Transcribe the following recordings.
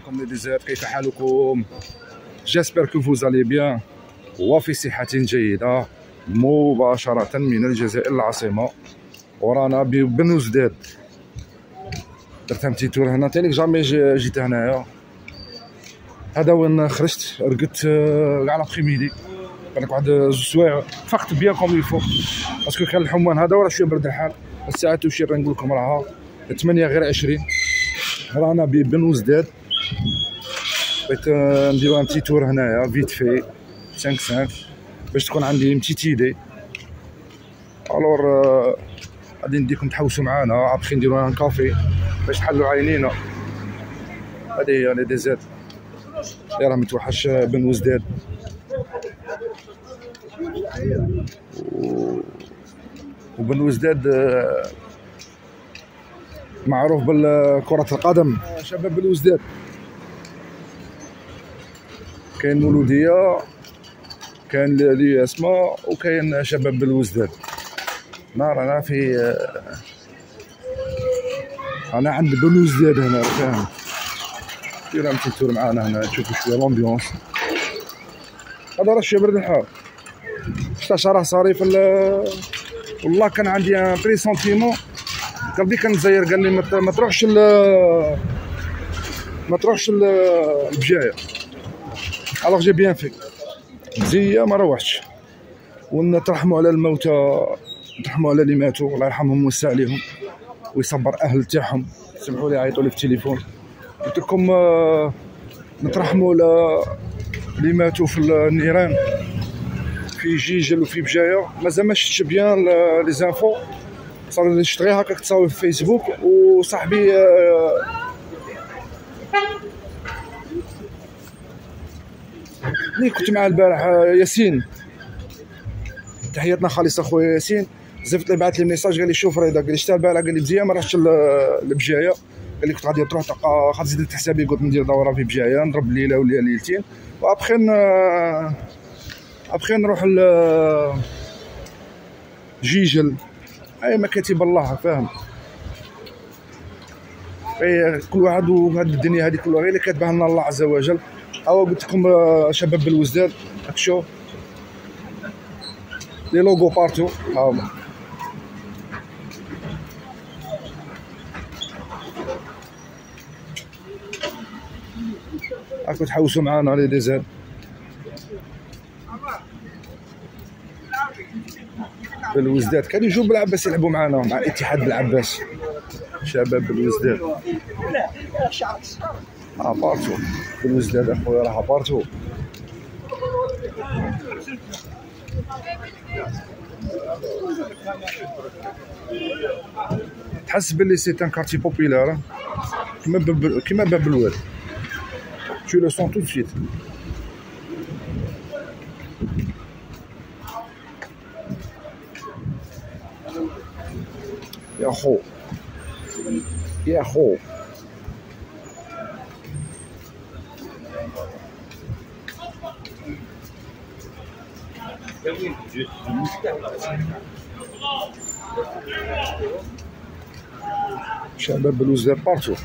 عليكم لي ديزيرت، كيف حالكم؟ جيسبر كو فوز الي بيان وفي صحة جيدة، مباشرة من الجزائر العاصمة، ورانا ببنوزداد. درت بتي تور هنا تاني جامي جيت هنايا. هذا وين خرجت رقدت كاع لابخي كانت واحد زوج سوايع، فقت بيان كوم يفو باسكو كان الحمان هذا وراه شويه برد الحال. الساعه توشي نقول لكم راها 8 غير 20. رانا ببنوزداد، بغيت نديرو ان بتي تور هنايا فيت في 5 باش تكون عندي بتيت ايدي. الور غادي نديكم تحوسوا معانا، ابخي نديرو ان كافي باش نحلوا عينينا. هذه هي لي ديزيرت اللي راه متوحش بنوزداد. وبنوزداد معروف بالكرة القدم. شباب بنوزداد كاين مولودية، كاين لي اسماء، وكاين شباب بنوزداد. رانا في انا عند بنوزداد هنا، فاهم؟ دير نمشي تور معانا هنا تشوفوا شويه لومبيونس. هذا راه شويه برد الحال. شتا راه صاري في والله كان عندي ان بري سونتيمون، قلبي كان زاير قال لي ما تروحش البجايه. الوغ جي بيان في مزيه ما روحتش. ونترحموا على الموتى، نترحموا على اللي ماتوا، الله يرحمهم ويوسع عليهم ويصبر اهل تاعهم. سمحوا لي عيطوا لي في التليفون. قلت لكم نترحموا على اللي ماتوا في النيران في جيجل وفي بجايه. مازال ما شفتش بيان لي زانفو، صار شفت غير هكاك تصاور في فيسبوك. وصاحبي اللي كنت معاه البارح ياسين، تحياتنا خالصه خويا ياسين، زفت لي بعث لي ميساج قال لي شوف رضا، قال لي شتا البارح، قال لي مزيان ما رحتش لبجايه، قال لي كنت غادي تروح خاطر زدت حسابي قلت ندير دوره في بجايه نضرب ليله ولا ليلتين وابخي نروح جيجل. اي ما كاتب الله، فاهم؟ كل واحد وهاد الدنيا هذه كلها غير اللي كاتبها لنا الله عز وجل. او قلت لكم شباب بنوزداد، راك شوف لي لوغو بارتو هاهما. راكم تحوسوا معانا لي ديزيرت. بنوزداد كانوا يجوا بالعباس يلعبوا معنا مع اتحاد بالعباس. شباب بنوزداد بارتو، بنوزداد اخويا راه بارتو. تحس باللي سي ان كارتي بوبيلار كيما باب الواد. Tu le sens tout de suite. يا خو يا خو شباب بنوزداد بارتو.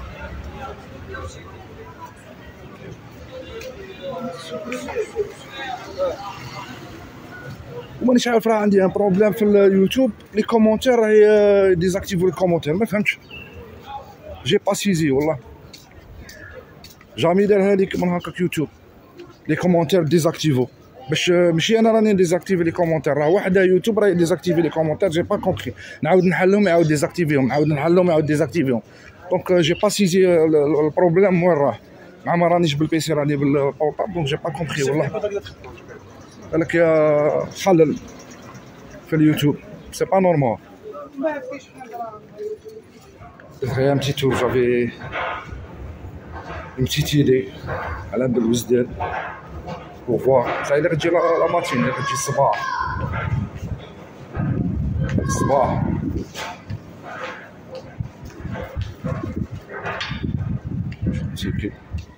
ومانيش عارف، راه عندي ان بروبليم في اليوتيوب، لي كومونتير راهي ديزاكتيفو لي كومونتير، ما فهمتش، جي با سيزي والله. جامي دارها ليك من هكاك يوتيوب لي كومونتير ديزاكتيفو، باش ماشي انا راني ديزاكتيفي لي كومونتير، راه وحده يوتيوب راهي ديزاكتيفي لي كومونتير. جي با كومبري، نعاود نحلهم يعاود ديزاكتيفيهم، نعاود نحلهم يعاود ديزاكتيفيهم. دونك جي با سيزي البروبليم وين راه. مع ما رانيش بالبيسي راني بالبورطابل، دونك جي با كومبري والله. قالك يا خلل في اليوتيوب، سي با نورمال. غير un petit tour, j'avais une petite idée على بنوزداد pour voir. صاي اللي غتجي لا ماتين، اللي غتجي الصباح تيكي.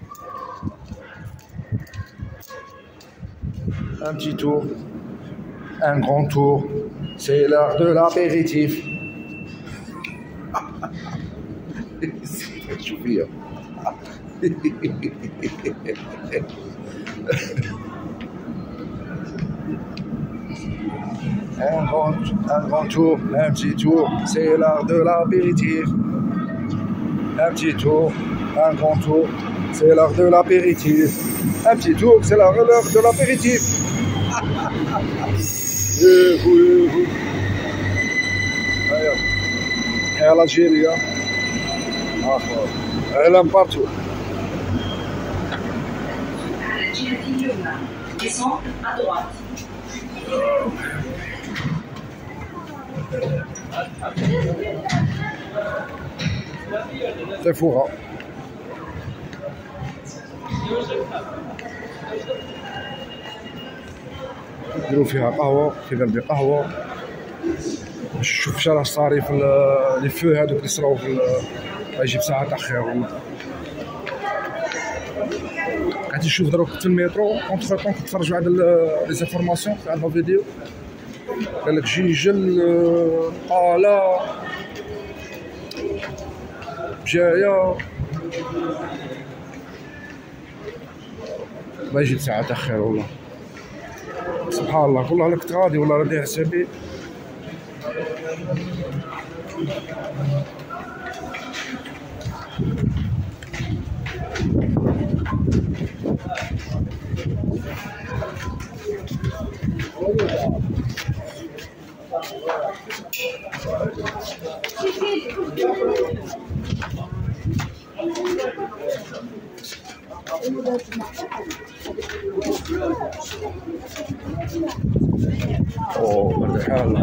Un petit tour, un grand tour, c'est l'heure de l'apéritif. شوفيها Un grand tour, un petit tour, c'est l'heure de l'apéritif. Un petit tour, un grand tour, c'est l'heure de l'apéritif. Un petit tour, c'est l'heure de l'apéritif. Et à l'Algérie, elle aime partout. Descends à droite. C'est fou, hein. نديرو فيها قهوة، كيف ندير قهوة. نشوف شرا صاري في لي فو هادوك اللي صراو في يجيب ساعة تأخير. قاعد نشوف دروك في المترو اونتر طون كنتفرجوا على لي زانفورماسيون على الفيديو. قالك جيجل لا جاية ما يجيب ساعة تأخير والله. سبحان الله والله انا كنت غادي والله راه حسابي. اوه برد الحال.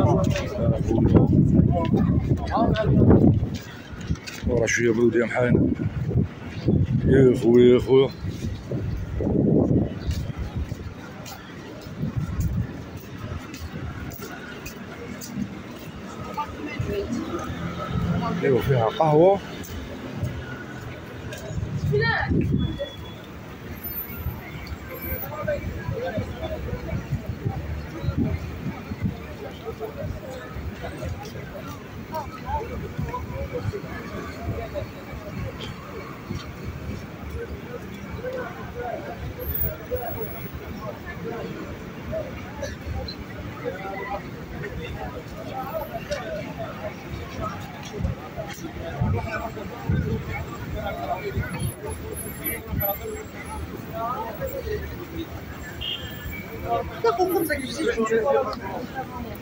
ورا شويه بلودي محاينه. يا خويا يا خويا ايوا فيها قهوه. Как он так